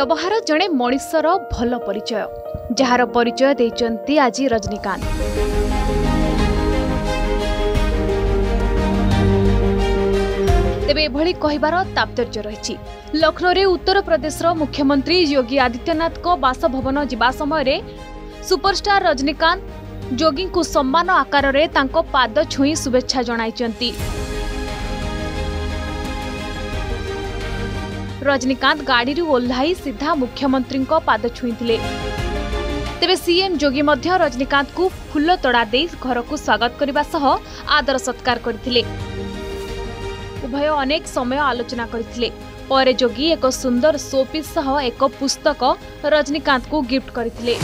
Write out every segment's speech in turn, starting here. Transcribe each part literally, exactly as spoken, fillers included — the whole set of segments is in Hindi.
व्यवहार जड़े मनीषर भल परिचय जार परिचय देइचंती आज रजनीकांत। तेबे एभली कहिबार तात्पर्य रही लखनऊ रे उत्तर प्रदेश मुख्यमंत्री योगी आदित्यनाथ को बासभवन जिबा समय सुपरस्टार रजनीकांत योगी को सम्मान आकार रे तांको पाद छुई शुभेच्छा जणाइचंती। रजनीकांत गाड़ी ओह्लाई सीधा मुख्यमंत्री को पाद छुईथिले। तेबे सीएम जोगी मध्य रजनीकांत को फूल तोड़ा दे घर को स्वागत करने सह आदर सत्कार करथिले। उभय अनेक समय आलोचना करथिले। परे जोगी एक सुंदर शोपीस सह एक पुस्तक रजनीकांत को गिफ्ट करथिले।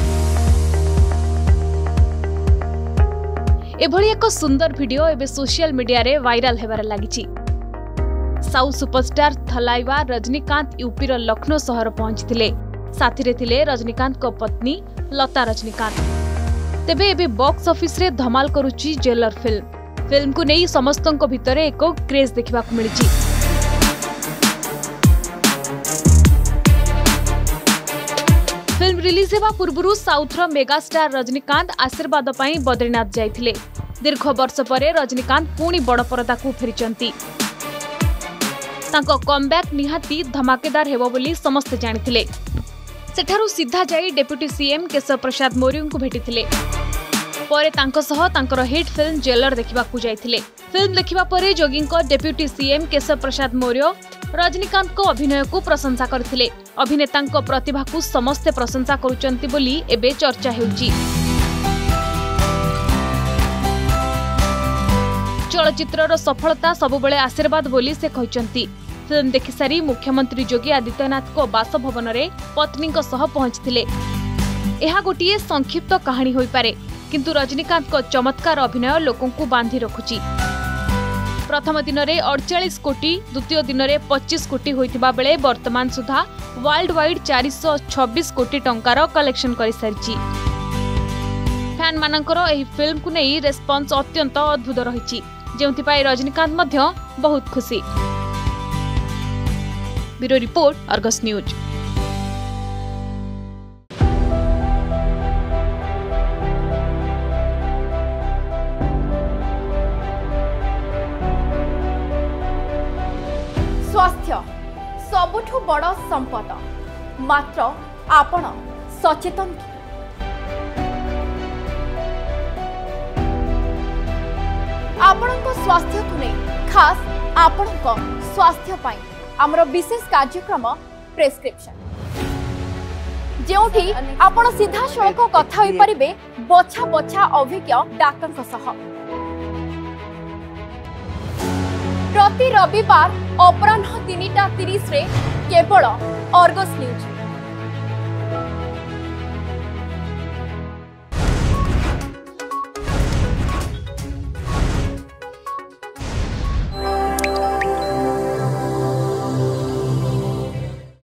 एभली एक सुंदर वीडियो एबे सोशल मीडिया रे वायरल हेबार लागिछि। साउथ सुपरस्टार थलाइवा रजनीकांत यूपीर लखनऊ सहर पहुंचथिले। साथी रे थिले रजनीकांत को पत्नी लता रजनीकांत। तेबे एबे बॉक्स ऑफिस रे धमाल करुची जेलर फिल्म। फिल्म को नहीं समस्तों भितर एक क्रेज देखा मिली। फिल्म रिलीज हेबा पूर्व साउथर मेगास्टार रजनीकांत आशीर्वाद पाई बद्रीनाथ जाइथिले। दीर्घ वर्ष परे रजनीकांत पुणी बड़ परदा को फेरिचंती। तांको कमबैक निहाती धमाकेदार हेबो बोली समस्त जानिथिले। सेठारु सीधा जाई डेप्यूटी सीएम केशव प्रसाद मौर्य को भेटिथिले। परे तांको सह तांकर हिट फिल्म जेलर देखिबा को जाइथिले। फिल्म देखिबा परे जोगी को डेप्यूटी सीएम केशव प्रसाद मौर्य रजनीकांत को अभिनय को प्रशंसा करथिले। अभिनेता को प्रतिभा को समस्ते प्रशंसा करुचंती बोली एबे चर्चा हेउची। चलचित्रर सफलता सबुबले आशीर्वाद बोली से कहचंती। फिल्म देखि सारी मुख्यमंत्री योगी आदित्यनाथ को बासभवन रे पत्नी को सह पहुंचथिले। एहा गोटिए संक्षिप्त कहानी होई पारे, किंतु रजनीकांत को चमत्कार अभिनय लोकों को बांधी रखुची। प्रथम दिन में अड़चाश कोटी, द्वितीय दिन में पच्चीस कोटी होइथिबा बेले वर्तमान सुधा वर्ल्ड वाइड चार सौ छब्बीस कोटी टंकार कलेक्शन कर सारिची। फैन मानकर एही फिल्म को नहीं रेस्पॉन्स अत्यंत अद्भुत रही, जेउथिपाई रजनीकांत मध्य बहुत खुशी। Bureau report, Argus news. स्वास्थ्य सबुठु बड़ संपद, मात्र आपण सचेतन। आपणक स्वास्थ्य को नहीं खास आपणक स्वास्थ्य पाई आमर विशेष कार्यक्रम प्रेस्क्रिप्शन, जेउठी आपण सीधा सड़क कथा होई परिबे बछा बछा अभिज्ञ डाक्टर सह। प्रति रविवार अपराह्न तीन टा तीस रे केवल अर्गस न्यूज।